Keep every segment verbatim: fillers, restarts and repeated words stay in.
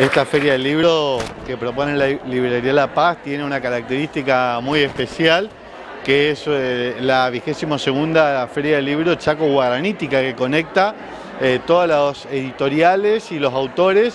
Esta Feria del Libro que propone la Librería La Paz tiene una característica muy especial, que es eh, la vigésima segunda Feria del Libro Chaco Guaranítica, que conecta eh, todas las editoriales y los autores,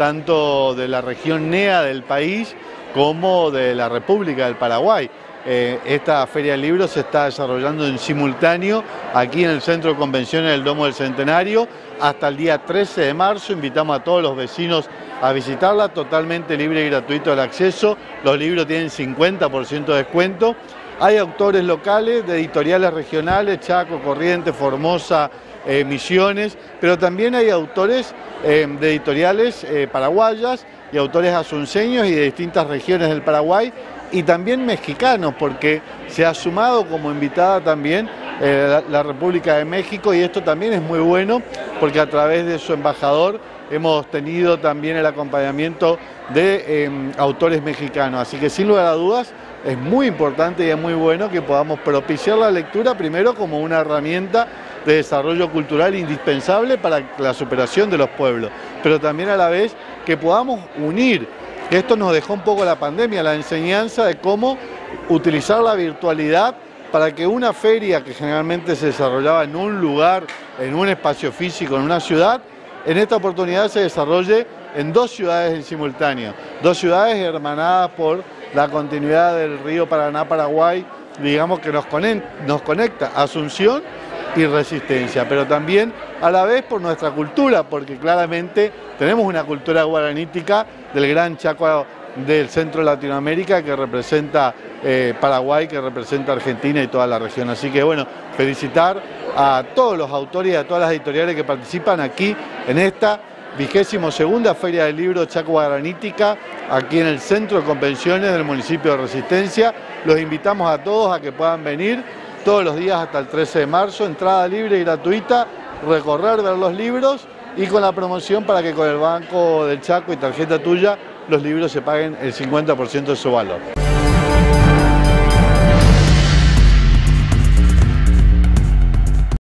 tanto de la región N E A del país como de la República del Paraguay. Eh, esta Feria del Libro se está desarrollando en simultáneo aquí en el Centro de Convenciones del Domo del Centenario hasta el día trece de marzo. Invitamos a todos los vecinos a visitarla, totalmente libre y gratuito el acceso. Los libros tienen cincuenta por ciento de descuento. Hay autores locales de editoriales regionales, Chaco, Corrientes, Formosa, eh, Misiones, pero también hay autores eh, de editoriales eh, paraguayas y autores asunceños y de distintas regiones del Paraguay, y también mexicanos, porque se ha sumado como invitada también eh, la, la República de México, y esto también es muy bueno porque a través de su embajador hemos tenido también el acompañamiento de eh, autores mexicanos. Así que sin lugar a dudas es muy importante y es muy bueno que podamos propiciar la lectura primero como una herramienta de desarrollo cultural indispensable para la superación de los pueblos, pero también a la vez que podamos unir, que esto nos dejó un poco la pandemia, la enseñanza de cómo utilizar la virtualidad para que una feria que generalmente se desarrollaba en un lugar, en un espacio físico, en una ciudad, en esta oportunidad se desarrolle en dos ciudades en simultáneo, dos ciudades hermanadas por la continuidad del río Paraná-Paraguay, digamos que nos conecta, nos conecta Asunción y Resistencia, pero también a la vez por nuestra cultura, porque claramente tenemos una cultura guaranítica del Gran Chaco del centro de Latinoamérica, que representa eh, Paraguay, que representa Argentina y toda la región. Así que bueno, felicitar a todos los autores y a todas las editoriales que participan aquí en esta vigésima segunda Feria del Libro Chaco Guaranítica, aquí en el Centro de Convenciones del municipio de Resistencia. Los invitamos a todos a que puedan venir todos los días hasta el trece de marzo, entrada libre y gratuita, recorrer, ver los libros, y con la promoción para que con el Banco del Chaco y tarjeta tuya los libros se paguen el cincuenta por ciento de su valor.